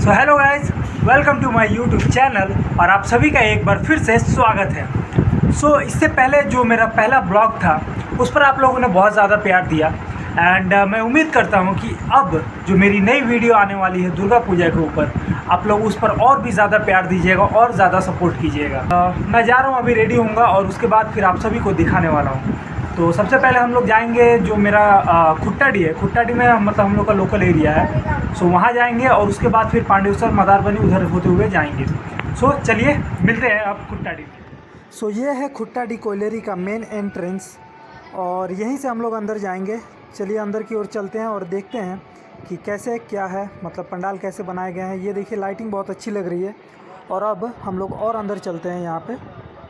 So hello guys, welcome to my YouTube channel और आप सभी का एक बार फिर से स्वागत है। सो इससे पहले जो मेरा पहला ब्लॉग था उस पर आप लोगों ने बहुत ज़्यादा प्यार दिया एंड मैं उम्मीद करता हूं कि अब जो मेरी नई वीडियो आने वाली है दुर्गा पूजा के ऊपर, आप लोग उस पर और भी ज़्यादा प्यार दीजिएगा और ज़्यादा सपोर्ट कीजिएगा। मैं जा रहा हूँ, अभी रेडी होऊंगा और उसके बाद फिर आप सभी को दिखाने वाला हूँ। तो सबसे पहले हम लोग जाएंगे जो मेरा खुट्टाडी है, खुट्टाडी में मतलब हम लोग का लोकल एरिया है। सो वहाँ जाएंगे और उसके बाद फिर पांडेसर मदारबनी उधर होते हुए जाएंगे। सो चलिए मिलते हैं अब खुट्टाडी में। सो ये है खुट्टाडी कोयलेरी का मेन एंट्रेंस और यहीं से हम लोग अंदर जाएंगे। चलिए अंदर की ओर चलते हैं और देखते हैं कि कैसे क्या है, मतलब पंडाल कैसे बनाए गए हैं। ये देखिए लाइटिंग बहुत अच्छी लग रही है और अब हम लोग और अंदर चलते हैं यहाँ पे।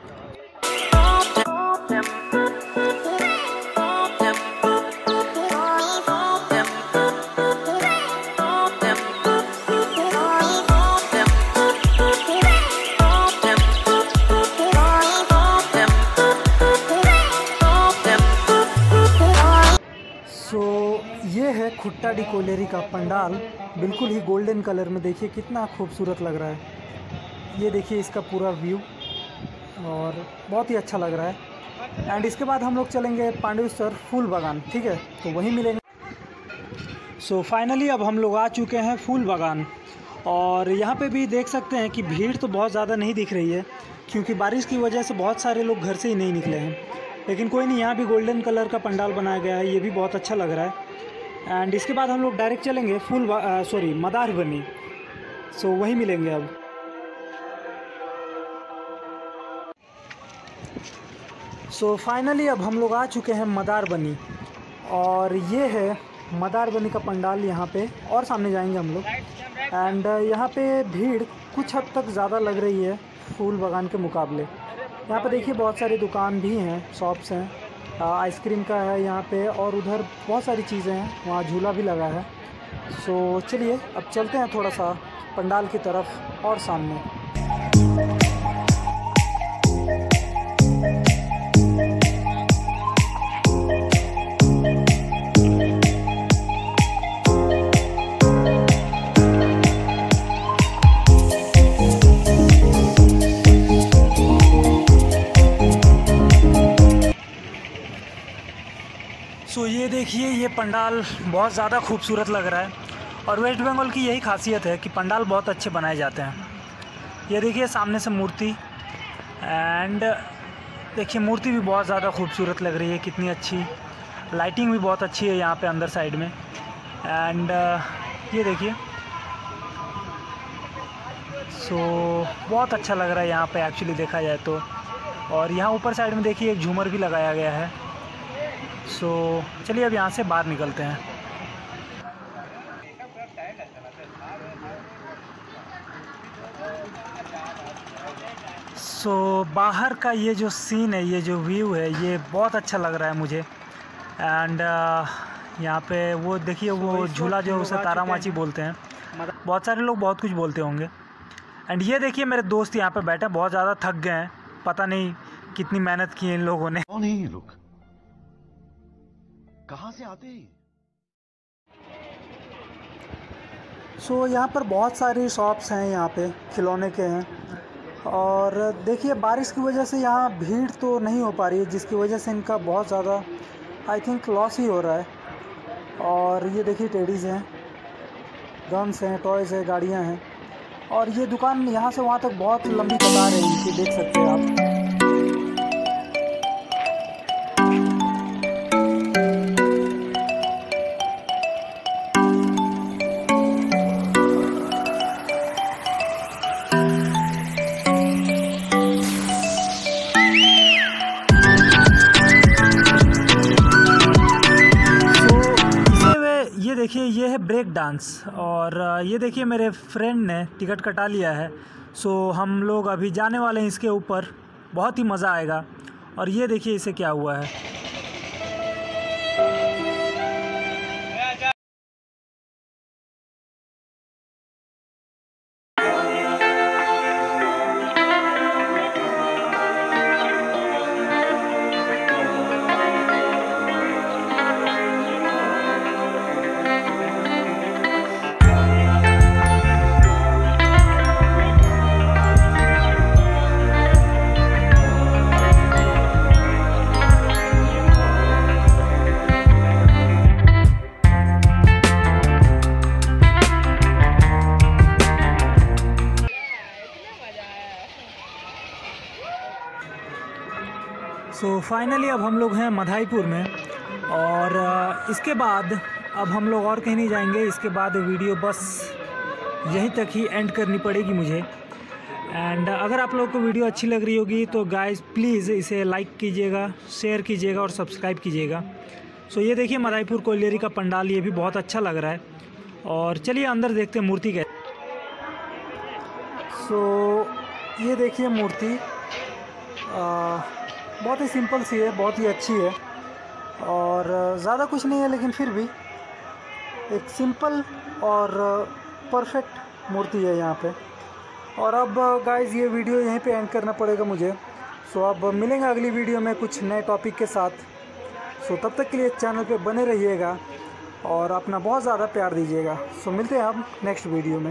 ये है खुट्टाडी कोयलेरी का पंडाल, बिल्कुल ही गोल्डन कलर में। देखिए कितना खूबसूरत लग रहा है। ये देखिए इसका पूरा व्यू और बहुत ही अच्छा लग रहा है। एंड इसके बाद हम लोग चलेंगे पांडेसर फूल बागान, ठीक है, तो वहीं मिलेंगे। सो फाइनली अब हम लोग आ चुके हैं फूल बागान और यहाँ पे भी देख सकते हैं कि भीड़ तो बहुत ज़्यादा नहीं दिख रही है क्योंकि बारिश की वजह से बहुत सारे लोग घर से ही नहीं निकले हैं। लेकिन कोई नहीं, यहाँ भी गोल्डन कलर का पंडाल बनाया गया है, ये भी बहुत अच्छा लग रहा है। एंड इसके बाद हम लोग डायरेक्ट चलेंगे मदारबनी। सो वहीं मिलेंगे अब। सो फाइनली अब हम लोग आ चुके हैं मदारबनी और ये है मदारबनी का पंडाल यहाँ पे, और सामने जाएंगे हम लोग। एंड यहाँ पे भीड़ कुछ हद तक ज़्यादा लग रही है फूल बागान के मुकाबले। यहाँ पे देखिए बहुत सारी दुकान भी हैं, शॉप्स हैं, आइसक्रीम का है यहाँ पे और उधर बहुत सारी चीज़ें हैं, वहाँ झूला भी लगा है। सो चलिए अब चलते हैं थोड़ा सा पंडाल की तरफ और सामने। सो ये देखिए ये पंडाल बहुत ज़्यादा खूबसूरत लग रहा है और वेस्ट बंगाल की यही खासियत है कि पंडाल बहुत अच्छे बनाए जाते हैं। ये देखिए सामने से मूर्ति, एंड देखिए मूर्ति भी बहुत ज़्यादा खूबसूरत लग रही है, कितनी अच्छी लाइटिंग भी बहुत अच्छी है यहाँ पे अंदर साइड में। एंड ये देखिए सो बहुत अच्छा लग रहा है यहाँ पे एक्चुअली देखा जाए तो। और यहाँ ऊपर साइड में देखिए एक झूमर भी लगाया गया है। सो चलिए अब यहाँ से बाहर निकलते हैं। सो बाहर का ये जो सीन है, ये जो व्यू है, ये बहुत अच्छा लग रहा है मुझे। एंड यहाँ पे वो देखिए वो झूला जो उसे तारामाची बोलते हैं, बहुत सारे लोग बहुत कुछ बोलते होंगे। एंड ये देखिए मेरे दोस्त यहाँ पे बैठे, बहुत ज़्यादा थक गए हैं, पता नहीं कितनी मेहनत की है इन लोगों ने। कौन है ये लोग, कहाँ से आते हैं? सो यहाँ पर बहुत सारी शॉप्स हैं, यहाँ पे खिलौने के हैं। और देखिए बारिश की वजह से यहाँ भीड़ तो नहीं हो पा रही है, जिसकी वजह से इनका बहुत ज़्यादा आई थिंक लॉस ही हो रहा है। और ये देखिए टेडीज़ हैं, गन्स हैं, टॉयज़ हैं, गाड़ियाँ हैं। और ये दुकान यहाँ से वहाँ तक बहुत लंबी कतार है इनकी, देख सकते हैं आप। देखिए ये है ब्रेक डांस और ये देखिए मेरे फ्रेंड ने टिकट कटा लिया है। सो हम लोग अभी जाने वाले हैं इसके ऊपर, बहुत ही मज़ा आएगा। और ये देखिए इसे क्या हुआ है। सो फाइनली अब हम लोग हैं मधाईपुर में, और इसके बाद अब हम लोग और कहीं नहीं जाएंगे। इसके बाद वीडियो बस यहीं तक ही एंड करनी पड़ेगी मुझे। एंड अगर आप लोगों को वीडियो अच्छी लग रही होगी तो गाइस प्लीज़ इसे लाइक कीजिएगा, शेयर कीजिएगा और सब्सक्राइब कीजिएगा। सो ये देखिए मधाईपुर कोयलेरी का पंडाल, ये भी बहुत अच्छा लग रहा है। और चलिए अंदर देखते हैं मूर्ति कैसे। सो ये देखिए मूर्ति बहुत ही सिंपल सी है, बहुत ही अच्छी है, और ज़्यादा कुछ नहीं है, लेकिन फिर भी एक सिंपल और परफेक्ट मूर्ति है यहाँ पे। और अब गाइस ये वीडियो यहीं पे एंड करना पड़ेगा मुझे। सो अब मिलेंगे अगली वीडियो में कुछ नए टॉपिक के साथ। सो तब तक के लिए चैनल पे बने रहिएगा और अपना बहुत ज़्यादा प्यार दीजिएगा। सो मिलते हैं अब नेक्स्ट वीडियो में।